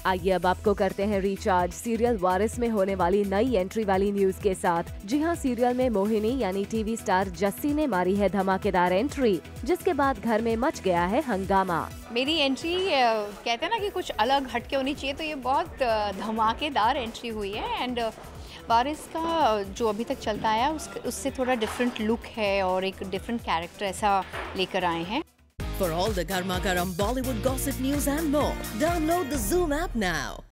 आइए अब आपको करते हैं रिचार्ज सीरियल वारिस में होने वाली नई एंट्री वाली न्यूज के साथ। जी हां, सीरियल में मोहिनी यानी टीवी स्टार जस्सी ने मारी है धमाकेदार एंट्री, जिसके बाद घर में मच गया है हंगामा। मेरी एंट्री कहते हैं ना कि कुछ अलग हटके होनी चाहिए, तो ये बहुत धमाकेदार एंट्री हुई है। एंड वारिस का जो अभी तक चलता आया उससे थोड़ा डिफरेंट लुक है और एक डिफरेंट कैरेक्टर ऐसा लेकर आए हैं। For all the Garma Garam Bollywood gossip news and more, download the Zoom app now.